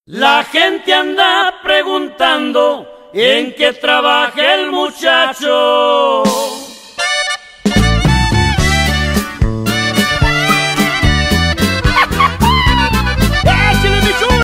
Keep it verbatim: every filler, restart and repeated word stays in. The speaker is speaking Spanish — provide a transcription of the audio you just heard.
La gente anda preguntando en qué trabaja el muchacho.